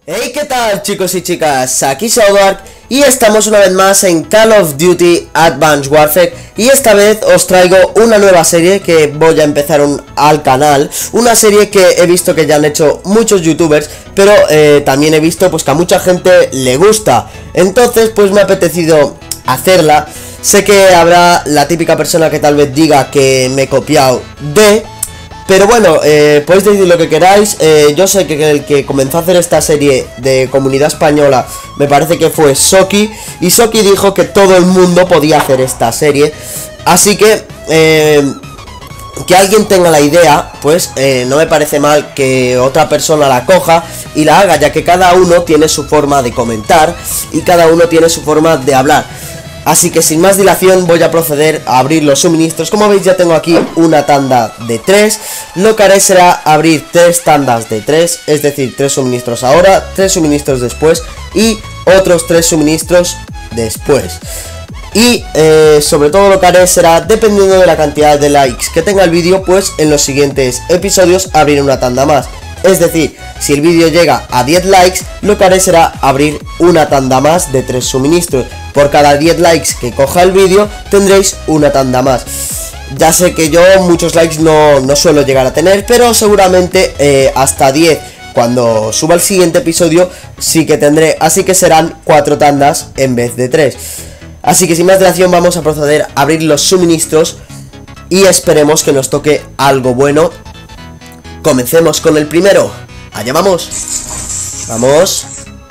Hey, ¿qué tal, chicos y chicas? Aquí Shadowdark y estamos una vez más en Call of Duty Advanced Warfare. Y esta vez os traigo una nueva serie que voy a empezar al canal. Una serie que he visto que ya han hecho muchos youtubers, pero también he visto pues que a mucha gente le gusta. Entonces pues me ha apetecido hacerla. Sé que habrá la típica persona que tal vez diga que me he copiado pero bueno, podéis decir lo que queráis. Yo sé que el que comenzó a hacer esta serie de comunidad española me parece que fue Soki. Y Soki dijo que todo el mundo podía hacer esta serie. Así que alguien tenga la idea, pues no me parece mal que otra persona la coja y la haga, ya que cada uno tiene su forma de comentar y cada uno tiene su forma de hablar. Así que sin más dilación voy a proceder a abrir los suministros. Como veis, ya tengo aquí una tanda de 3. Lo que haré será abrir 3 tandas de 3, es decir, 3 suministros ahora, 3 suministros después y otros 3 suministros después. Y sobre todo lo que haré será, dependiendo de la cantidad de likes que tenga el vídeo, pues en los siguientes episodios abriré una tanda más. Es decir, si el vídeo llega a 10 likes, lo que haré será abrir una tanda más de 3 suministros. Por cada 10 likes que coja el vídeo, tendréis una tanda más. Ya sé que yo muchos likes no suelo llegar a tener, pero seguramente hasta 10, cuando suba el siguiente episodio, sí que tendré. Así que serán 4 tandas en vez de 3. Así que sin más dilación vamos a proceder a abrir los suministros y esperemos que nos toque algo bueno. Comencemos con el primero. Allá vamos. Vamos.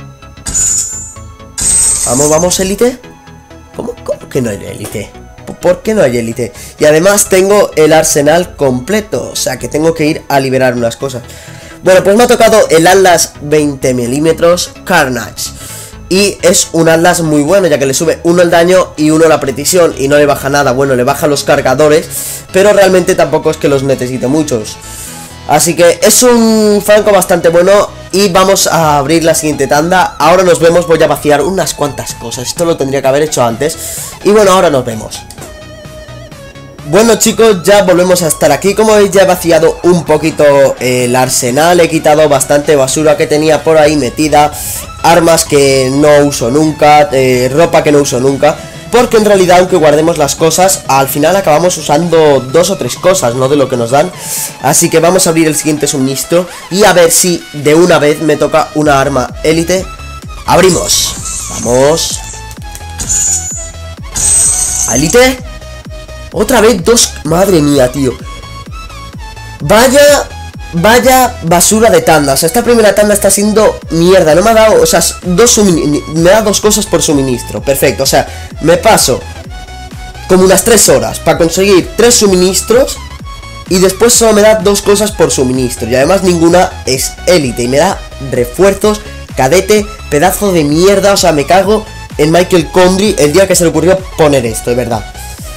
Vamos, élite. ¿Cómo que no hay élite? ¿Por qué no hay élite? Y además tengo el arsenal completo, o sea que tengo que ir a liberar unas cosas. Bueno, pues me ha tocado el Atlas 20 milímetros Carnage. Y es un Atlas muy bueno, ya que le sube 1 el daño y 1 la precisión. Y no le baja nada, bueno, le baja los cargadores, pero realmente tampoco es que los necesite muchos. Así que es un franco bastante bueno. Y vamos a abrir la siguiente tanda. Ahora nos vemos, voy a vaciar unas cuantas cosas. Esto lo tendría que haber hecho antes. Y bueno, ahora nos vemos. Bueno, chicos, ya volvemos a estar aquí. Como veis, ya he vaciado un poquito el arsenal. He quitado bastante basura que tenía por ahí metida. Armas que no uso nunca, ropa que no uso nunca. Porque en realidad, aunque guardemos las cosas, al final acabamos usando 2 o 3 cosas, ¿no? De lo que nos dan. Así que vamos a abrir el siguiente suministro y a ver si de una vez me toca una arma élite. Abrimos. Vamos. Élite. Otra vez 2. Madre mía, tío. Vaya basura de tanda. O sea, esta primera tanda está siendo mierda. No me ha dado, o sea, me da 2 cosas por suministro. Perfecto, o sea, me paso como unas 3 horas para conseguir 3 suministros. Y después solo me da 2 cosas por suministro. Y además ninguna es élite. Y me da refuerzos, cadete, pedazo de mierda. O sea, me cago en Michael Condry el día que se le ocurrió poner esto, de verdad.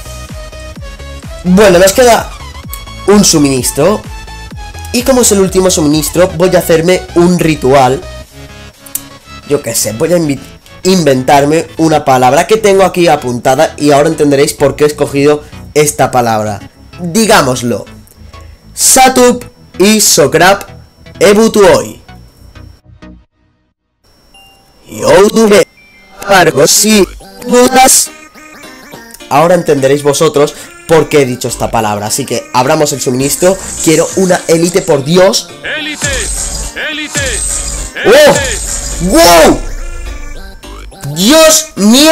Bueno, nos queda un suministro. Y como es el último suministro, voy a hacerme un ritual. Yo qué sé, voy a inventarme una palabra que tengo aquí apuntada. Y ahora entenderéis por qué he escogido esta palabra. Digámoslo. Satup y Sokrap Ebutuoi. Youdube. Si dudas. Ahora entenderéis vosotros por qué he dicho esta palabra. Así que abramos el suministro. Quiero una élite, por Dios. ¡Élite! ¡Élite! ¡Oh! ¡Wow! ¡Dios mío!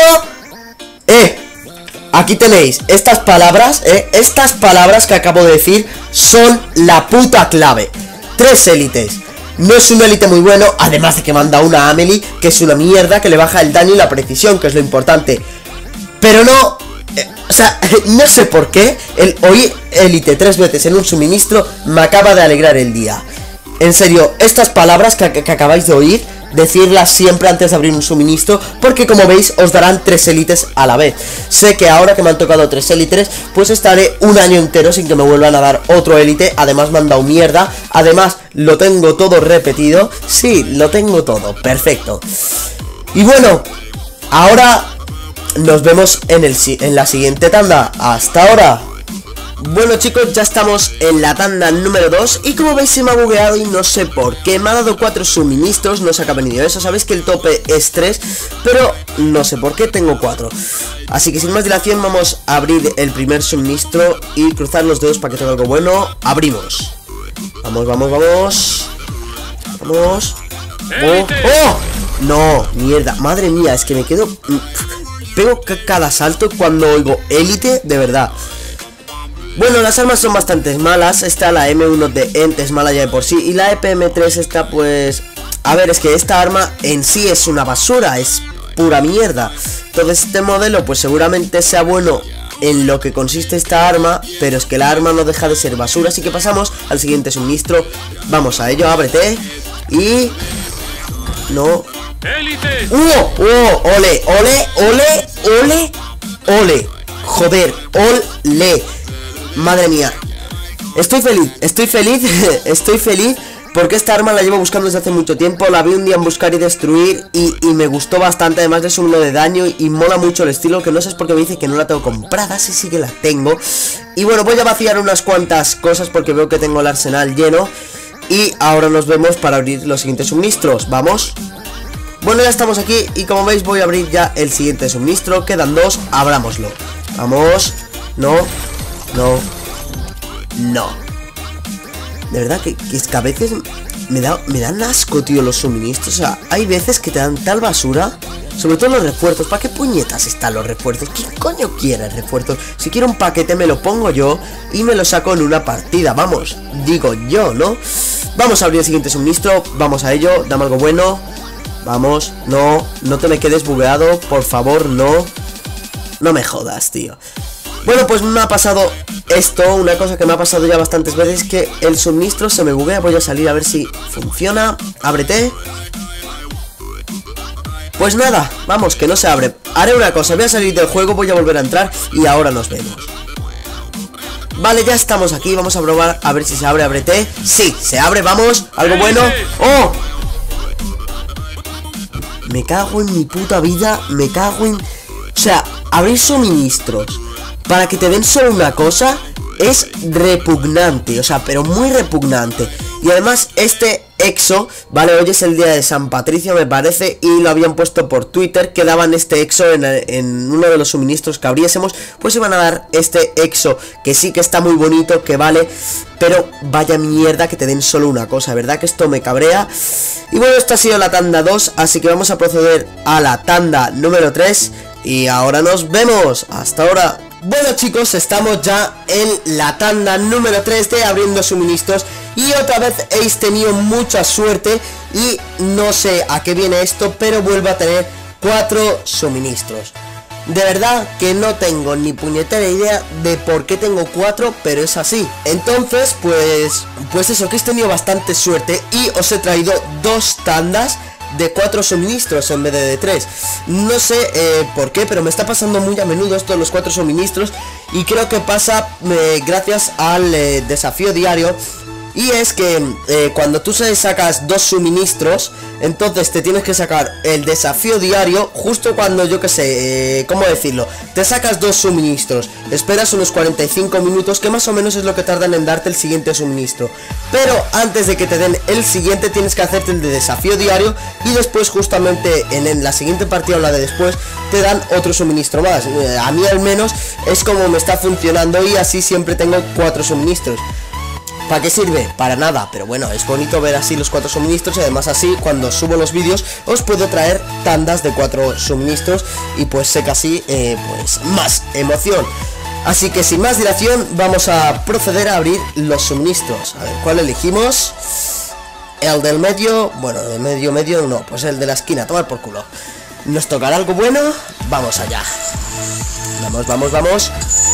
Aquí tenéis estas palabras. Estas palabras que acabo de decir son la puta clave. 3 élites. No es un élite muy bueno, además de que manda una Amelie, que es una mierda, que le baja el daño y la precisión, que es lo importante. Pero no... o sea, no sé por qué el oír élite 3 veces en un suministro me acaba de alegrar el día. En serio, estas palabras que acabáis de oír, decirlas siempre antes de abrir un suministro, porque como veis os darán 3 élites a la vez. Sé que ahora que me han tocado 3 élites, pues estaré un año entero sin que me vuelvan a dar otro élite. Además me han dado mierda, además lo tengo todo repetido. Sí, lo tengo todo, perfecto. Y bueno, ahora nos vemos en la siguiente tanda. Hasta ahora. Bueno chicos, ya estamos en la tanda número 2 y como veis se me ha bugueado y no sé por qué. Me ha dado 4 suministros, no sé a qué ha venido eso. Sabéis que el tope es 3, pero no sé por qué tengo 4. Así que sin más dilación vamos a abrir el primer suministro y cruzar los dedos para que tenga algo bueno. Abrimos. Vamos, vamos, vamos. Vamos. ¡Oh! ¡Oh! No, mierda, madre mía, es que me quedo... Pego cada salto cuando oigo élite, de verdad. Bueno, las armas son bastante malas. Esta, la M1 de Ent, es mala ya de por sí. Y la EPM3 esta, pues... A ver, es que esta arma en sí es una basura, es pura mierda. Entonces este modelo pues seguramente sea bueno en lo que consiste esta arma, pero es que la arma no deja de ser basura. Así que pasamos al siguiente suministro. Vamos a ello, ábrete. Y... No... ¡Ole! ¡Ole! ¡Ole! ¡Ole! ¡Ole! Joder, ole. Madre mía. Estoy feliz, estoy feliz porque esta arma la llevo buscando desde hace mucho tiempo. La vi un día en Buscar y Destruir y me gustó bastante. Además de su 1 de daño y mola mucho el estilo. Que no sé por qué me dice que no la tengo comprada. Sí que la tengo. Y bueno, voy a vaciar unas cuantas cosas porque veo que tengo el arsenal lleno. Y ahora nos vemos para abrir los siguientes suministros. Vamos. Bueno, ya estamos aquí y como veis voy a abrir ya el siguiente suministro. Quedan 2, abrámoslo. Vamos. No. No. No. De verdad que es que a veces me dan asco, tío, los suministros. O sea, hay veces que te dan tal basura. Sobre todo los refuerzos. ¿Para qué puñetas están los refuerzos? ¿Quién coño quiere refuerzos? Si quiero un paquete me lo pongo yo y me lo saco en una partida. Vamos, digo yo, ¿no? Vamos a abrir el siguiente suministro. Vamos a ello, dame algo bueno. Vamos, no te me quedes bugueado, por favor, no me jodas, tío. Bueno, pues me ha pasado esto, una cosa que me ha pasado ya bastantes veces, que el suministro se me buguea. Voy a salir a ver si funciona. Ábrete. Pues nada, vamos, que no se abre. Haré una cosa, voy a salir del juego, voy a volver a entrar y ahora nos vemos. Vale, ya estamos aquí, vamos a probar a ver si se abre, ábrete. Sí, se abre, vamos, algo bueno. ¡Oh! Me cago en mi puta vida, me cago en... O sea, abrir suministros para que te den solo una cosa es repugnante, o sea, pero muy repugnante. Y además este exo, vale, hoy es el día de San Patricio me parece, y lo habían puesto por Twitter que daban este exo en uno de los suministros que abriésemos. Pues iban a dar este exo, que sí que está muy bonito, que vale, pero vaya mierda que te den solo una cosa, ¿verdad? Que esto me cabrea. Y bueno, esta ha sido la tanda 2, así que vamos a proceder a la tanda número 3 y ahora nos vemos. Hasta ahora. Bueno chicos, estamos ya en la tanda número 3 de abriendo suministros. Y otra vez habéis tenido mucha suerte y no sé a qué viene esto, pero vuelvo a tener 4 suministros. De verdad que no tengo ni puñetera idea de por qué tengo 4, pero es así. Entonces, pues eso, que he tenido bastante suerte y os he traído 2 tandas de 4 suministros en vez de 3. No sé por qué, pero me está pasando muy a menudo esto de los 4 suministros. Y creo que pasa gracias al desafío diario. Y es que cuando tú sacas 2 suministros, entonces te tienes que sacar el desafío diario justo cuando, yo que sé, ¿cómo decirlo? Te sacas 2 suministros, esperas unos 45 minutos, que más o menos es lo que tardan en darte el siguiente suministro. Pero antes de que te den el siguiente tienes que hacerte el de desafío diario. Y después justamente en la siguiente partida o la de después te dan otro suministro más. A mí al menos es como me está funcionando y así siempre tengo 4 suministros. ¿Para qué sirve? Para nada, pero bueno, es bonito ver así los 4 suministros. Y además así, cuando subo los vídeos, os puedo traer tandas de 4 suministros. Y pues sé que así, pues más emoción. Así que sin más dilación, vamos a proceder a abrir los suministros. A ver, ¿cuál elegimos? El del medio, bueno, de medio no, pues el de la esquina, tomar por culo. ¿Nos tocará algo bueno? Vamos allá. Vamos, vamos, vamos.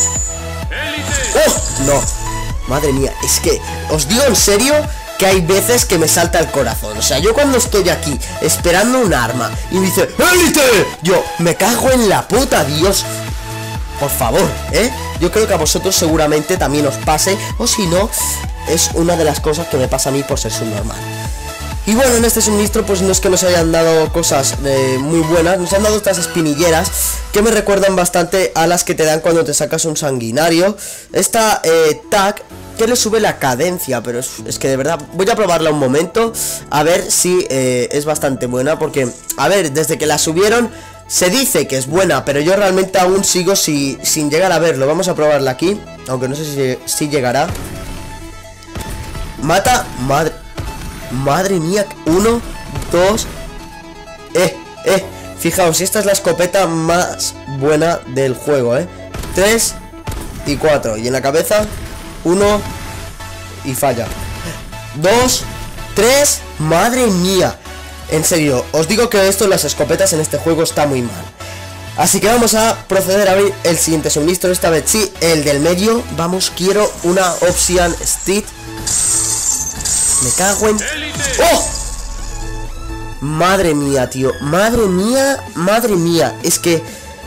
¡Oh! No. Madre mía, es que os digo en serio que hay veces que me salta el corazón. O sea, yo cuando estoy aquí esperando un arma y me dice ¡Élite! Yo me cago en la puta, Dios. Por favor, yo creo que a vosotros seguramente también os pase. O si no, es una de las cosas que me pasa a mí por ser subnormal. Y bueno, en este suministro pues no es que nos hayan dado cosas muy buenas. Nos han dado estas espinilleras que me recuerdan bastante a las que te dan cuando te sacas un sanguinario. Esta tag que le sube la cadencia, pero es que de verdad voy a probarla un momento a ver si es bastante buena, porque a ver, desde que la subieron se dice que es buena, pero yo realmente aún sigo sin llegar a verlo. Vamos a probarla aquí, aunque no sé si llegará. Mata, madre mía, 1, 2. Fijaos, esta es la escopeta más buena del juego, 3 y 4. Y en la cabeza 1 y falla. 2, 3, madre mía. En serio, os digo que esto, las escopetas en este juego está muy mal. Así que vamos a proceder a abrir el siguiente suministro. Esta vez sí, el del medio. Vamos, quiero una Option Stick. Me cago en... ¡Oh! Madre mía, tío. Madre mía. Es que...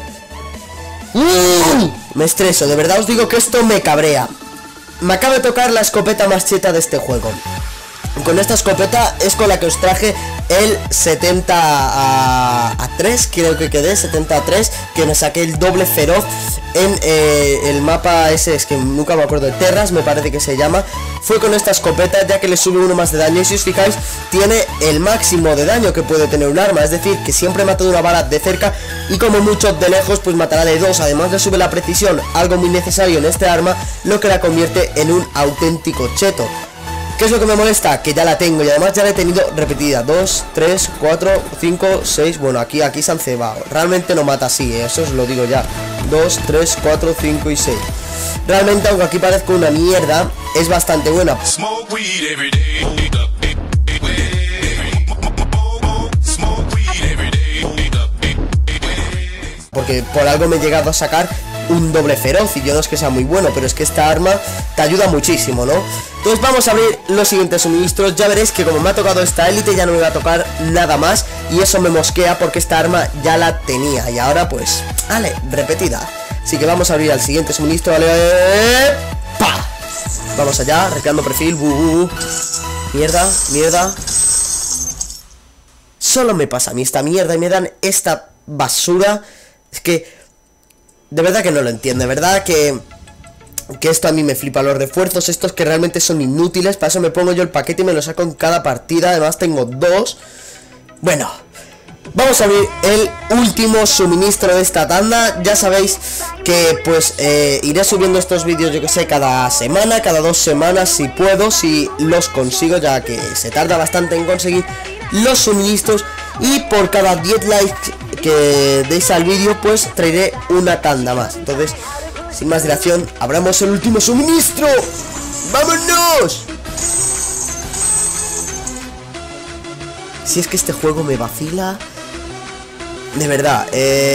me estreso, de verdad os digo que esto me cabrea. Me acaba de tocar la escopeta más cheta de este juego. Con esta escopeta es con la que os traje el 70 a 3, creo que quedé 70 a 3, que me saqué el doble feroz en el mapa ese, es que nunca me acuerdo, de Terras me parece que se llama. Fue con esta escopeta, ya que le sube 1 más de daño, y si os fijáis tiene el máximo de daño que puede tener un arma, es decir, que siempre mata de una bala de cerca y como mucho de lejos pues matará de 2. Además le sube la precisión, algo muy necesario en este arma, lo que la convierte en un auténtico cheto. ¿Qué es lo que me molesta? Que ya la tengo y además ya la he tenido repetida. 2, 3, 4, 5, 6. Bueno, aquí se han cebado. Realmente no mata así, eso os lo digo ya. 2, 3, 4, 5 y 6. Realmente, aunque aquí parezca una mierda, es bastante buena. Porque por algo me he llegado a sacar un doble feroz, y yo no es que sea muy bueno, pero es que esta arma te ayuda muchísimo, ¿no? Entonces vamos a abrir los siguientes suministros. Ya veréis que como me ha tocado esta élite ya no me va a tocar nada más, y eso me mosquea porque esta arma ya la tenía y ahora pues, vale, repetida. Así que vamos a abrir al siguiente suministro, vale. ¡Pa! Vamos allá, recreando perfil. Mierda. Solo me pasa a mí esta mierda y me dan esta basura. Es que de verdad que no lo entiendo, de verdad que esto a mí me flipa. Los refuerzos estos que realmente son inútiles, para eso me pongo yo el paquete y me lo saco en cada partida. Además tengo 2. Bueno, vamos a abrir el último suministro de esta tanda. Ya sabéis que pues iré subiendo estos vídeos, yo que sé, cada semana, cada 2 semanas si puedo, si los consigo, ya que se tarda bastante en conseguir los suministros. Y por cada 10 likes que deis al vídeo pues traeré una tanda más. Entonces, sin más dilación, abramos el último suministro. ¡Vámonos! Si es que este juego me vacila, de verdad.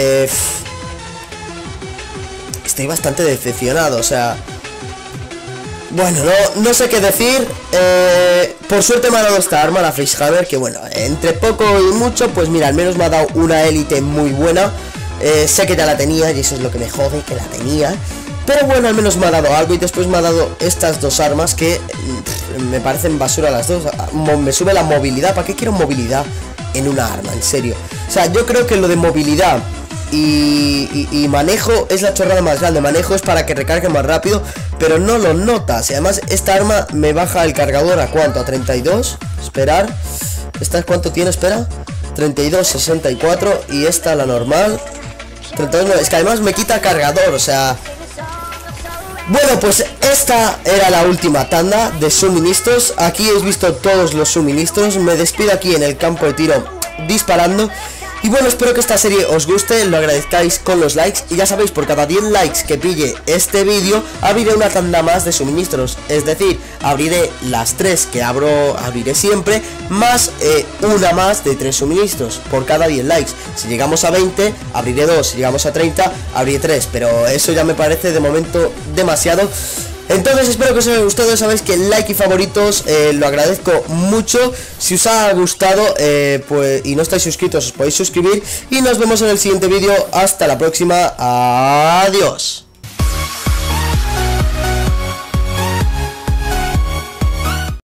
Estoy bastante decepcionado, o sea... Bueno, no sé qué decir. Por suerte me ha dado esta arma, la Freehammer, que bueno, entre poco y mucho, pues mira, al menos me ha dado una élite muy buena. Sé que ya la tenía y eso es lo que me jode, que la tenía. Pero bueno, al menos me ha dado algo, y después me ha dado estas 2 armas que me parecen basura las dos. Me sube la movilidad. ¿Para qué quiero movilidad en una arma? En serio. O sea, yo creo que lo de movilidad y manejo es la chorrada más grande. Manejo es para que recargue más rápido, pero no lo notas. Y además esta arma me baja el cargador a ¿cuánto? A 32. Esperar. ¿Esta es cuánto tiene? Espera. 32, 64. Y esta la normal 32, es que además me quita cargador, o sea... Bueno, pues esta era la última tanda de suministros. Aquí habéis visto todos los suministros. Me despido aquí en el campo de tiro disparando. Y bueno, espero que esta serie os guste, lo agradezcáis con los likes. Y ya sabéis, por cada 10 likes que pille este vídeo, abriré una tanda más de suministros. Es decir, abriré las 3 que abriré siempre, más una más de 3 suministros por cada 10 likes. Si llegamos a 20, abriré 2. Si llegamos a 30, abriré 3. Pero eso ya me parece de momento demasiado. Entonces espero que os haya gustado. Sabéis que el like y favoritos lo agradezco mucho. Si os ha gustado pues, y no estáis suscritos, os podéis suscribir. Y nos vemos en el siguiente vídeo. Hasta la próxima. Adiós.